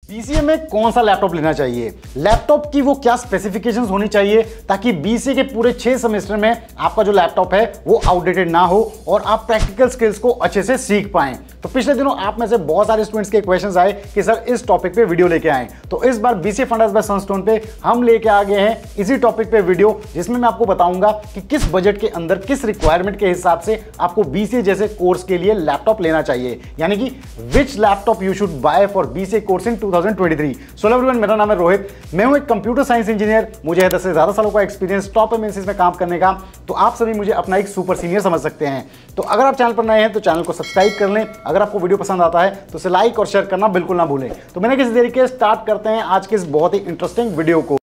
BCA में कौन सा लैपटॉप लेना चाहिए, लैपटॉप की वो क्या स्पेसिफिकेशंस होनी चाहिए ताकि बीसीए के पूरे 6 सेमेस्टर में आपका जो लैपटॉप है वो आउटडेटेड ना हो और आप प्रैक्टिकल स्किल्स को अच्छे से सीख पाएं। तो पिछले दिनों आप में से बहुत सारे स्टूडेंट्स के क्वेश्चंस आए कि सर इस टॉपिक पे वीडियो लेके आए, तो इस बार बीसीए फंडास बाय सनस्टोन पे हम लेके आ गए हैं इसी टॉपिक पे वीडियो, जिसमें मैं आपको बताऊंगा कि किस बजट के अंदर किस रिक्वायरमेंट के हिसाब से आपको बीसीए जैसे कोर्स के लिए लैपटॉप लेना चाहिए, यानी कि which laptop you should buy for BCA course in 2023। So everyone, मेरा नाम है रोहित, मैं हूं एक कंप्यूटर साइंस इंजीनियर, मुझे है 10 से ज्यादा सालों का एक्सपीरियंस टॉप एमएनसीज में काम करने का, तो आप सभी मुझे अपना एक सुपर सीनियर समझ सकते हैं। तो अगर आप चैनल पर नए हैं तो चैनल को सब्सक्राइब कर लें, अगर आपको वीडियो पसंद आता है तो उसे लाइक और शेयर करना बिल्कुल ना भूलें। तो मैंने किसी देरी के स्टार्ट करते हैं आज के इस बहुत ही इंटरेस्टिंग वीडियो को।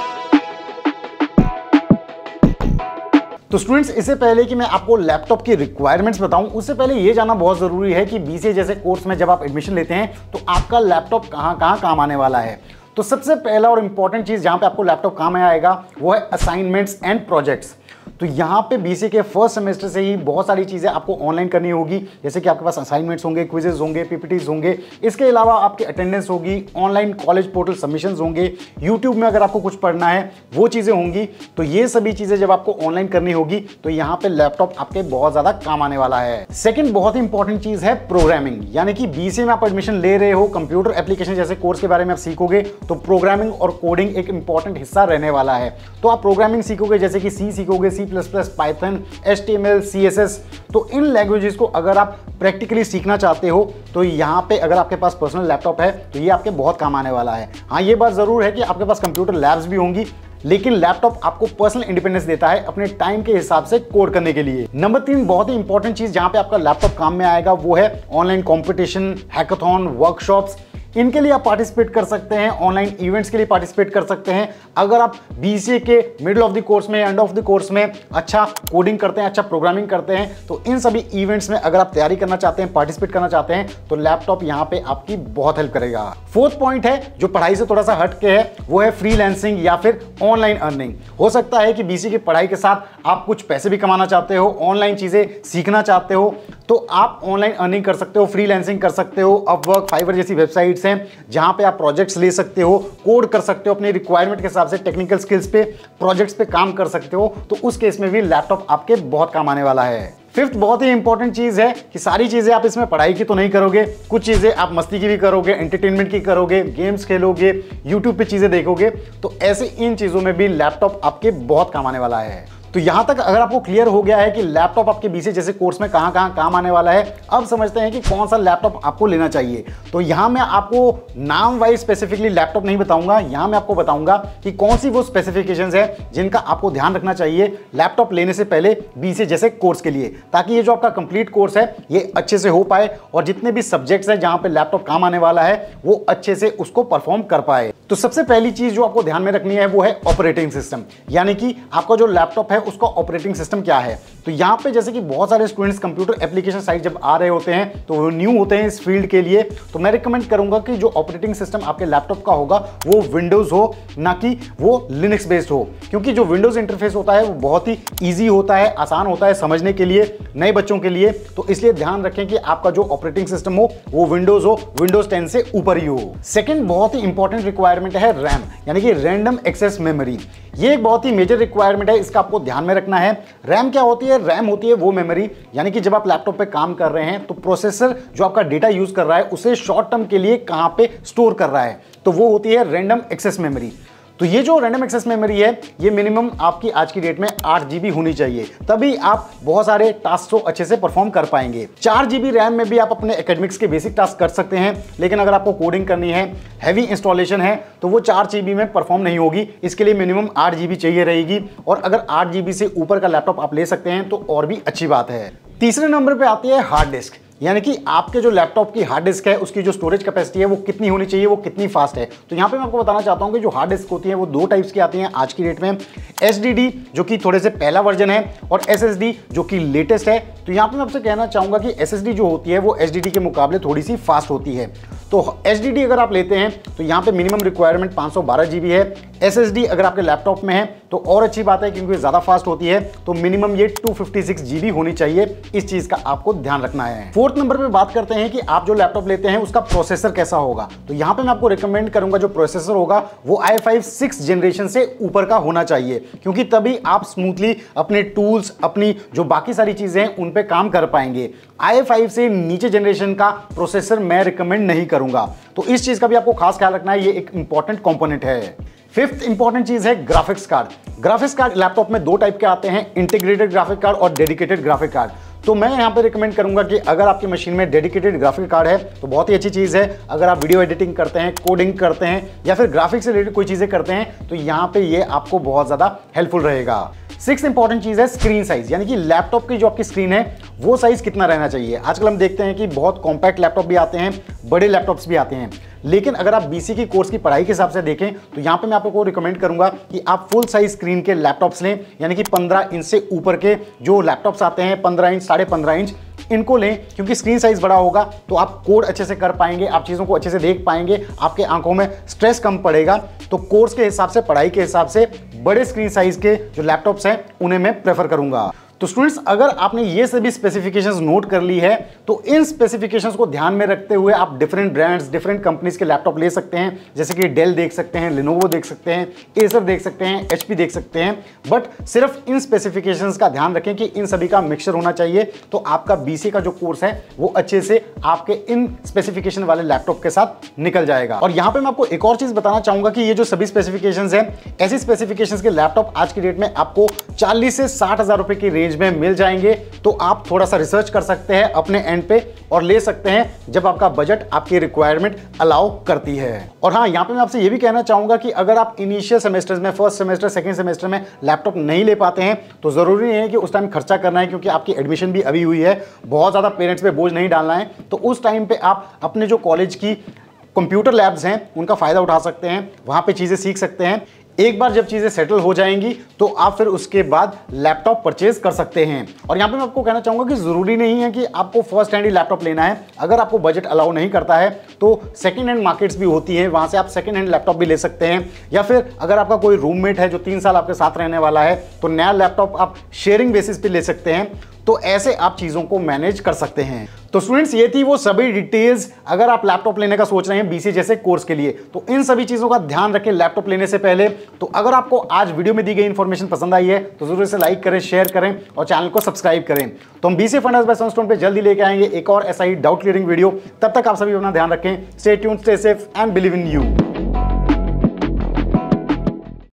तो स्टूडेंट्स, इससे पहले कि मैं आपको लैपटॉप की रिक्वायरमेंट्स बताऊं, उससे पहले ये जानना बहुत जरूरी है कि बीसीए जैसे कोर्स में जब आप एडमिशन लेते हैं तो आपका लैपटॉप कहां काम आने वाला है। तो सबसे पहला और इंपॉर्टेंट चीज जहां पे आपको लैपटॉप काम में आएगा वो है असाइनमेंट्स एंड प्रोजेक्ट्स। तो यहाँ पे बीसीए के फर्स्ट सेमेस्टर से ही बहुत सारी चीज़ें आपको ऑनलाइन करनी होगी, जैसे कि आपके पास असाइनमेंट्स होंगे, क्विजेज होंगे, पीपीटीज होंगे, इसके अलावा आपकी अटेंडेंस होगी, ऑनलाइन कॉलेज पोर्टल सबमिशंस होंगे, यूट्यूब में अगर आपको कुछ पढ़ना है वो चीज़ें होंगी। तो ये सभी चीज़ें जब आपको ऑनलाइन करनी होगी तो यहाँ पे लैपटॉप आपके बहुत ज़्यादा काम आने वाला है। सेकेंड बहुत ही इंपॉर्टेंट चीज़ है प्रोग्रामिंग, यानी कि बीसीए में आप एडमिशन ले रहे हो, कंप्यूटर एप्लीकेशन जैसे कोर्स के बारे में आप सीखोगे, तो प्रोग्रामिंग और कोडिंग एक इंपॉर्टेंट हिस्सा रहने वाला है। तो आप प्रोग्रामिंग सीखोगे, जैसे कि सी सीखोगे, C++, पाइथन, HTML, CSS। तो इन लैंग्वेजेस को अगर आप प्रैक्टिकली सीखना चाहते हो तो यहाँ पे अगर आपके पास पर्सनल लैपटॉप है तो ये आपके बहुत काम आने वाला है। हाँ, ये बात जरूर है कि आपके पास कंप्यूटर लैब्स भी होंगी, लेकिन लैपटॉप आपको पर्सनल इंडिपेंडेंस देता है अपने टाइम के हिसाब से कोड करने के लिए। नंबर 3 बहुत ही इंपॉर्टेंट चीज जहां पे आपका लैपटॉप काम में आएगा वो है ऑनलाइन कॉम्पिटिशन, हैकाथॉन, वर्कशॉप्स। इनके लिए आप पार्टिसिपेट कर सकते हैं, ऑनलाइन इवेंट्स के लिए पार्टिसिपेट कर सकते हैं। अगर आप बीसीए के मिडिल ऑफ द कोर्स में, एंड ऑफ द कोर्स में अच्छा कोडिंग करते हैं, अच्छा प्रोग्रामिंग करते हैं, तो इन सभी इवेंट्स में अगर आप तैयारी करना चाहते हैं, पार्टिसिपेट करना चाहते हैं, तो लैपटॉप यहाँ पे आपकी बहुत हेल्प करेगा। फोर्थ पॉइंट है जो पढ़ाई से थोड़ा सा हट के है, वो है फ्रीलांसिंग या फिर ऑनलाइन अर्निंग। हो सकता है कि बीसीए की पढ़ाई के साथ आप कुछ पैसे भी कमाना चाहते हो, ऑनलाइन चीजें सीखना चाहते हो, तो आप ऑनलाइन अर्निंग कर सकते हो, फ्रीलांसिंग कर सकते हो। अपवर्क, फाइवर जैसी वेबसाइट्स हैं जहां पे आप प्रोजेक्ट्स ले सकते हो, कोड कर सकते हो, अपनी रिक्वायरमेंट के हिसाब से टेक्निकल स्किल्स पे, प्रोजेक्ट्स पे काम कर सकते हो। तो उस केस में भी लैपटॉप आपके बहुत काम आने वाला है। फिफ्थ बहुत ही इंपॉर्टेंट चीज है कि सारी चीजें आप इसमें पढ़ाई की तो नहीं करोगे, कुछ चीजें आप मस्ती की भी करोगे, एंटरटेनमेंट की करोगे, गेम्स खेलोगे, यूट्यूब पे चीजें देखोगे। तो ऐसे इन चीजों में भी लैपटॉप आपके बहुत काम आने वाला है। तो यहां तक अगर आपको क्लियर हो गया है कि लैपटॉप आपके बीसीए जैसे कोर्स में कहां काम आने वाला है, अब समझते हैं कि कौन सा लैपटॉप आपको लेना चाहिए। तो यहां मैं आपको नाम वाइज स्पेसिफिकली लैपटॉप नहीं बताऊंगा, यहां मैं आपको बताऊंगा कि कौन सी वो स्पेसिफिकेशंस है जिनका आपको ध्यान रखना चाहिए लैपटॉप लेने से पहले बीसीए जैसे कोर्स के लिए, ताकि ये जो आपका कंप्लीट कोर्स है ये अच्छे से हो पाए और जितने भी सब्जेक्ट्स हैं जहां पे लैपटॉप काम आने वाला है वो अच्छे से उसको परफॉर्म कर पाए। तो सबसे पहली चीज जो आपको ध्यान में रखनी है वो है ऑपरेटिंग सिस्टम, यानी कि आपका जो लैपटॉप है उसका ऑपरेटिंग सिस्टम क्या है। तो यहाँ पे जैसे कि बहुत सारे स्टूडेंट्स कंप्यूटर एप्लीकेशन साइट जब आ रहे होते हैं तो वो न्यू होते हैं इस फील्ड के लिए, तो मैं रिकमेंड करूंगा कि जो ऑपरेटिंग सिस्टम आपके लैपटॉप का होगा वो विंडोज हो, ना कि वो लिनक्स बेस्ड हो, क्योंकि जो विंडोज इंटरफेस होता है वो बहुत ही ईजी होता है, आसान होता है समझने के लिए नए बच्चों के लिए। तो इसलिए ध्यान रखें कि आपका जो ऑपरेटिंग सिस्टम हो वो विंडोज हो, विंडोज 10 से ऊपर ही हो। सेकेंड बहुत ही इंपॉर्टेंट रिक्वायरमेंट है रैम, यानी कि रैंडम एक्सेस मेमोरी। ये एक बहुत ही मेजर रिक्वायरमेंट है, इसका आपको ध्यान में रखना है। रैम क्या होती है? रैम होती है वो मेमोरी, यानी कि जब आप लैपटॉप पे काम कर रहे हैं तो प्रोसेसर जो आपका डेटा यूज कर रहा है उसे शॉर्ट टर्म के लिए कहां पे स्टोर कर रहा है, तो वो होती है रैंडम एक्सेस मेमोरी। तो ये जो रैंडम एक्सेस मेमोरी है ये मिनिमम आपकी आज की डेट में 8 GB होनी चाहिए, तभी आप बहुत सारे टास्क को अच्छे से परफॉर्म कर पाएंगे। 4 GB रैम में भी आप अपने एकेडमिक्स के बेसिक टास्क कर सकते हैं, लेकिन अगर आपको कोडिंग करनी है, हैवी इंस्टॉलेशन है, तो वो 4 GB में परफॉर्म नहीं होगी। इसके लिए मिनिमम 8 GB चाहिए रहेगी, और अगर 8 GB से ऊपर का लैपटॉप आप ले सकते हैं तो और भी अच्छी बात है। तीसरे नंबर पर आती है हार्ड डिस्क, यानी कि आपके जो लैपटॉप की हार्ड डिस्क है उसकी जो स्टोरेज कैपेसिटी है वो कितनी होनी चाहिए, वो कितनी फास्ट है। तो यहाँ पे मैं आपको बताना चाहता हूँ कि जो हार्ड डिस्क होती है वो 2 टाइप्स की आती हैं आज की डेट में, SSD जो कि थोड़े से पहला वर्जन है, और SSD जो कि लेटेस्ट है। तो यहाँ पे मैं आपसे कहना चाहूँगा कि SSD जो होती है वो SSD के मुकाबले थोड़ी सी फास्ट होती है। तो SSD अगर आप लेते हैं तो यहाँ पे मिनिमम रिक्वायरमेंट 512 GB है। SSD अगर आपके लैपटॉप में है तो और अच्छी बात है, क्योंकि ज़्यादा फास्ट होती है, तो मिनिमम ये 256 GB होनी चाहिए। इस चीज़ का आपको ध्यान रखना है। फोर्थ नंबर पे बात करते हैं कि आप जो लैपटॉप लेते हैं उसका प्रोसेसर कैसा होगा। तो यहां पे मैं आपको रिकमेंड करूंगा जो प्रोसेसर होगा वो i5 6 जनरेशन से ऊपर का होना चाहिए, क्योंकि तभी आप स्मूथली अपने टूल्स, अपनी जो बाकी सारी चीजें हैं उन पे काम कर पाएंगे। i5 से नीचे जनरेशन का प्रोसेसर मैं रिकमेंड नहीं करूंगा, तो इस चीज का भी आपको खास ख्याल रखना है, ये एक इंपॉर्टेंट कंपोनेंट है। फिफ्थ इंपॉर्टेंट चीज है graphics card. Graphics card laptop में दो टाइप के आते हैं, इंटीग्रेटेड ग्राफिक कार्ड और डेडिकेटेड ग्राफिक कार्ड। तो मैं यहां पे रिकमेंड करूंगा कि अगर आपकी मशीन में डेडिकेटेड ग्राफिक कार्ड है तो बहुत ही अच्छी चीज है। अगर आप वीडियो एडिटिंग करते हैं, कोडिंग करते हैं या फिर ग्राफिक्स से रिलेटेड कोई चीजें करते हैं तो यहां पे ये आपको बहुत ज्यादा हेल्पफुल रहेगा। सिक्स इंपॉर्टेंट चीज है स्क्रीन साइज, यानी कि लैपटॉप की जो आपकी स्क्रीन है वो साइज कितना रहना चाहिए। आजकल हम देखते हैं कि बहुत कॉम्पैक्ट लैपटॉप भी आते हैं, बड़े लैपटॉप्स भी आते हैं, लेकिन अगर आप बीसी की कोर्स की पढ़ाई के हिसाब से देखें तो यहां पे मैं आपको रिकमेंड करूंगा कि आप फुल साइज स्क्रीन के लैपटॉप्स लें, यानी कि 15 इंच से ऊपर के जो लैपटॉप्स आते हैं, 15 इंच, 15.5 इंच, इनको लें, क्योंकि स्क्रीन साइज बड़ा होगा तो आप कोड अच्छे से कर पाएंगे, आप चीज़ों को अच्छे से देख पाएंगे, आपके आंखों में स्ट्रेस कम पड़ेगा। तो कोर्स के हिसाब से, पढ़ाई के हिसाब से बड़े स्क्रीन साइज के जो लैपटॉप्स हैं उन्हें मैं प्रेफर करूंगा। तो स्टूडेंट्स, अगर आपने ये सभी स्पेसिफिकेशंस नोट कर ली है तो इन स्पेसिफिकेशंस को ध्यान में रखते हुए आप डिफरेंट ब्रांड्स, डिफरेंट कंपनीज के लैपटॉप ले सकते हैं, जैसे कि डेल देख सकते हैं, लिनोवो देख सकते हैं, एसर देख सकते हैं, एचपी देख सकते हैं। बट सिर्फ इन स्पेसिफिकेशंस का ध्यान रखें कि इन सभी का मिक्सचर होना चाहिए, तो आपका बीसी का जो कोर्स है वो अच्छे से आपके इन स्पेसिफिकेशन वाले लैपटॉप के साथ निकल जाएगा। और यहां पर मैं आपको एक और चीज बताना चाहूंगा कि ये जो सभी स्पेसिफिकेशंस हैं, ऐसी स्पेसिफिकेशंस के लैपटॉप आज की डेट में आपको 40 से 60 हजार रुपए की रेंज में मिल जाएंगे। तो आप थोड़ा सा रिसर्च कर सकते हैं अपने एंड पे और ले सकते हैं जब आपका बजट आपकी रिक्वायरमेंट अलाउ करती है। और हाँ, यहां पे मैं आपसे ये भी कहना चाहूंगा कि अगर आप इनिशियल सेमेस्टर्स में, फर्स्ट सेमेस्टर, सेकंड सेमेस्टर में लैपटॉप नहीं ले पाते हैं तो जरूरी नहीं है कि उस टाइम खर्चा करना है, क्योंकि आपकी एडमिशन भी अभी हुई है, बहुत ज्यादा पेरेंट्स पे बोझ नहीं डालना है। तो उस टाइम पे आप अपने जो कॉलेज की कंप्यूटर लैब्स हैं उनका फायदा उठा सकते हैं, वहां पे चीजें सीख सकते हैं। एक बार जब चीजें सेटल हो जाएंगी तो आप फिर उसके बाद लैपटॉप परचेज कर सकते हैं। और यहां पे मैं आपको कहना चाहूंगा कि जरूरी नहीं है कि आपको फर्स्ट हैंड ही लैपटॉप लेना है। अगर आपको बजट अलाउ नहीं करता है तो सेकंड हैंड मार्केट्स भी होती हैं, वहां से आप सेकंड हैंड लैपटॉप भी ले सकते हैं। या फिर अगर आपका कोई रूममेट है जो 3 साल आपके साथ रहने वाला है तो नया लैपटॉप आप शेयरिंग बेसिस पे ले सकते हैं। तो ऐसे आप चीजों को मैनेज कर सकते हैं। तो स्टूडेंट्स, ये थी वो सभी डिटेल्स अगर आप लैपटॉप लेने का सोच रहे हैं बीसी जैसे कोर्स के लिए। तो इन सभी चीजों का ध्यान रखें लैपटॉप लेने से पहले। तो अगर आपको आज वीडियो में दी गई इंफॉर्मेशन पसंद आई है तो जरूर इसे लाइक करें, शेयर करें और चैनल को सब्सक्राइब करें। तो हम बीसी फंडामेंटल्स बाय सनस्टोन पे जल्दी लेके आएंगे एक और ऐसा ही डाउट क्लियरिंग वीडियो। तब तक आप सभी अपना ध्यान रखें। Stay tuned, stay safe and believe in you.